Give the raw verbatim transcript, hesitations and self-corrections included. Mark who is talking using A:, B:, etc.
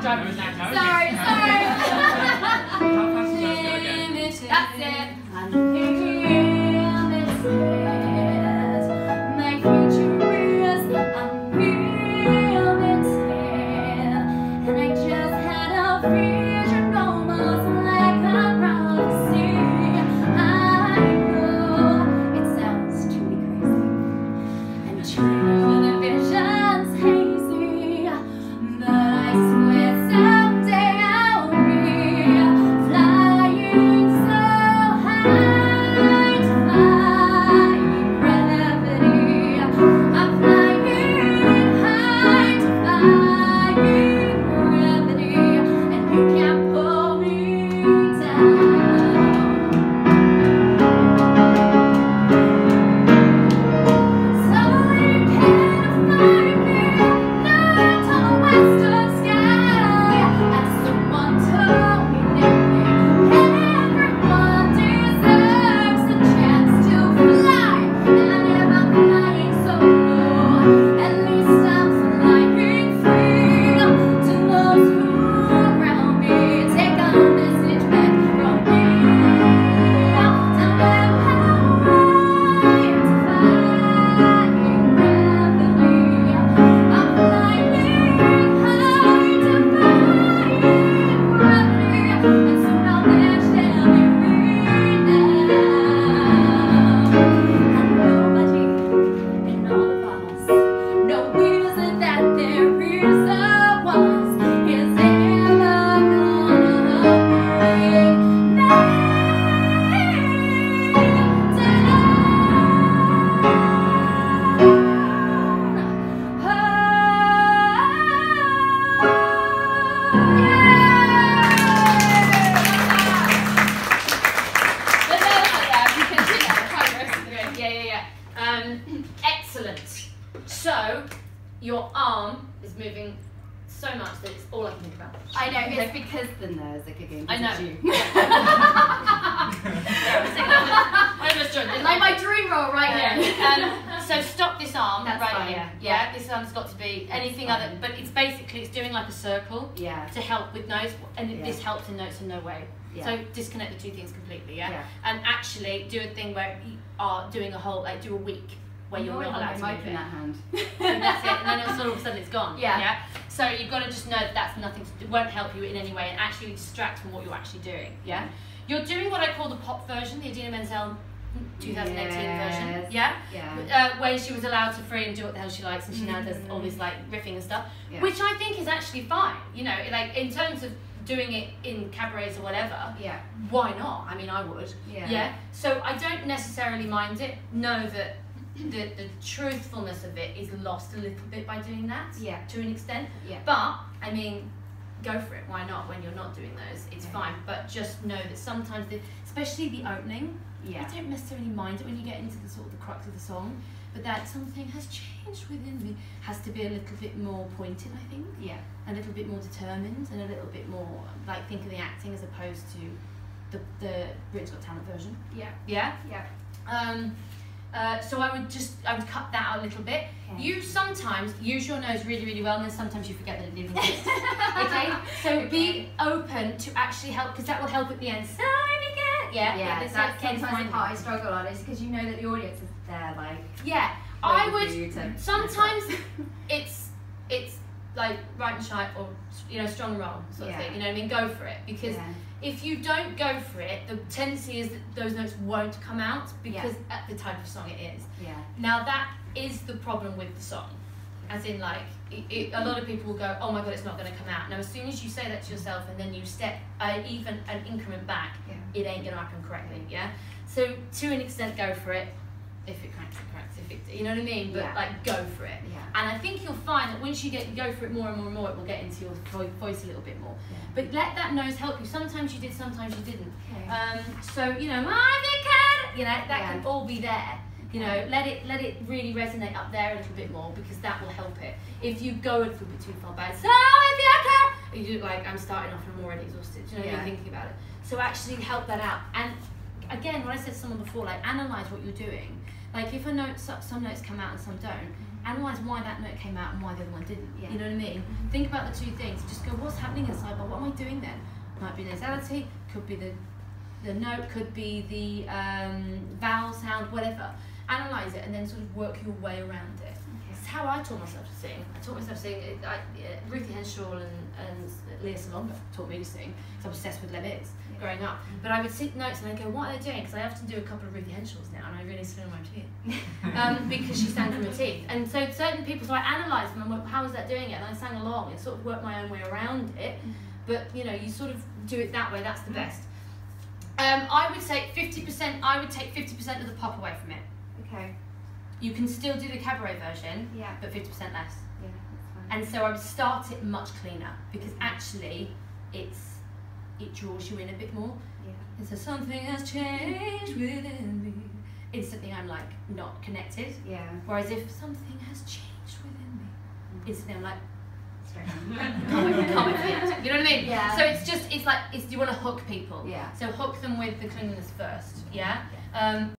A: driving now.
B: Sorry, sorry.
A: That's it.
B: My future is unlimited, and I just had a vision, almost like a prophecy. I know it sounds truly crazy, and true the vision's hazy, but I swear someday I'll be flying so high, defying gravity. I'm flying high, defying gravity, and you can't pull me down. So you can't find me, not on the western sky. As someone told me lately, everyone deserves a chance to fly. And if I'm flying so low, at least I'm flying free. To those who around me, take a message back from me. Tell them how I am defying gravity. I'm flying high, defying gravity, and soon I'll match them in and nobody in all of us knows that there is a was is ever gonna
A: Yeah, yeah, yeah. Um, excellent. So, your arm is moving so much that it's all I can think about.
B: I know, it's because the nerves are kicking.
A: I know.
B: You.
A: I almost joined
B: It's like my dream role right here.
A: Yeah. Um, so stop this arm
B: That's
A: right
B: fine.
A: here. Yeah, this arm's got to be anything
B: fine.
A: other, but it's basically it's doing like a circle
B: Yeah.
A: to help with notes, and
B: Yeah.
A: this helps in notes in no way.
B: Yeah.
A: So disconnect the two things completely. Yeah?
B: Yeah.
A: And actually do a thing where you are doing a whole like do a week where you're not allowed to move
B: open
A: it.
B: that hand.
A: And that's it, and then it's all of a sudden it's gone.
B: Yeah.
A: Yeah. So you've got to just know that that's nothing to do, won't help you in any way, and actually distract from what you're actually doing. Yeah. You're doing what I call the pop version, the Idina Menzel twenty eighteen version.
B: Yes.
A: Yeah.
B: Yeah.
A: Uh, when she was allowed to free and do what the hell she likes, and she now does all this like riffing and stuff,
B: Yeah.
A: which I think is actually fine. You know, like in terms of doing it in cabarets or whatever.
B: Yeah.
A: Why not? I mean, I would.
B: Yeah.
A: Yeah. So I don't necessarily mind it. Know that the the truthfulness of it is lost a little bit by doing that.
B: Yeah.
A: To an extent.
B: Yeah.
A: But I mean, go for it. Why not? When you're not doing those, it's
B: Yeah.
A: fine. But just know that sometimes, the, especially the opening,
B: Yeah.
A: I don't necessarily mind it when you get into the sort of the crux of the song. But that something has changed within me has to be a little bit more pointed, I think.
B: Yeah.
A: A little bit more determined and a little bit more like think of the acting as opposed to the the Britain's Got Talent version.
B: Yeah.
A: Yeah.
B: Yeah.
A: Um, uh, so I would just I would cut that out a little bit.
B: Okay.
A: You sometimes use your nose really really well, and then sometimes you forget that it even exists. Okay. So be open to actually help, because that will help at the end. So we get yeah
B: Yeah.
A: this
B: That's
A: Ken's
B: sometimes the
A: mind.
B: part I struggle on is because you know that the audience is there, like.
A: Yeah. I
B: waiting for you
A: would
B: to
A: sometimes it's it's like right and shy or you know strong and roll sort of
B: Yeah.
A: thing. You know what I mean? Go for it, because
B: Yeah.
A: if you don't go for it, the tendency is that those notes won't come out because at the type of song it is.
B: Yeah.
A: Now that is the problem with the song, as in like it, it, a lot of people will go, oh my god, it's not going to come out. Now as soon as you say that to yourself and then you step uh, even an increment back,
B: Yeah.
A: it ain't going to happen correctly. Yeah. So to an extent, go for it. If it cracks, it cracks. If it, you know what I mean? But
B: Yeah.
A: like, go for it.
B: Yeah.
A: And I think you'll find that once you get go for it more and more and more, it will get into your vo- voice a little bit more.
B: Yeah.
A: But let that nose help you. Sometimes you did, sometimes you didn't.
B: Okay.
A: Um, so you know, my cat, you know, that
B: Yeah.
A: can all be there. You know, let it let it really resonate up there a little bit more, because that will help it. If you go a little bit too far back, so if you can, you do like I'm starting off and I'm already exhausted. Do you know,
B: Yeah.
A: you're thinking about it. So actually help that out. And again, what I said to someone before, like analyze what you're doing. Like if a note, so- some notes come out and some don't, analyse why that note came out and why the other one didn't.
B: Yeah.
A: You know what I mean?
B: Mm-hmm.
A: Think about the two things. Just go, what's happening inside? But what am I doing then? Might be nasality, could be the the note, could be the um, vowel sound, whatever. Analyse it and then sort of work your way around it. It's how I taught myself to sing. I taught myself to sing. It, I, uh, Ruthie Henshaw and, and Leah Salonga taught me to sing. So I was obsessed with Les Mis
B: Yeah.
A: growing up. But I would sit notes and I'd go, what are they doing? Because I often do a couple of Ruthie Henshaws now and I really sit on my teeth. um, because she sang from her teeth. And so certain people, so I analysed them and went, how was that doing it? And I sang along and sort of worked my own way around it. But you know, you sort of do it that way, that's the best. Um, I would say fifty percent, I would take fifty percent of the pop away from it.
B: Okay.
A: You can still do the cabaret version,
B: Yeah.
A: but fifty percent less.
B: Yeah, that's fine.
A: And so I would start it much cleaner because actually it's it draws you in a bit more.
B: Yeah.
A: It's a something has changed within me. Instantly I'm like not connected.
B: Yeah.
A: Whereas if something has changed within me, instantly I'm like
B: Straight
A: can't wait, can't wait for the end. You know what I mean?
B: Yeah.
A: So it's just it's like it's you want to hook people.
B: Yeah.
A: So hook them with the cleanliness first. Yeah. Um,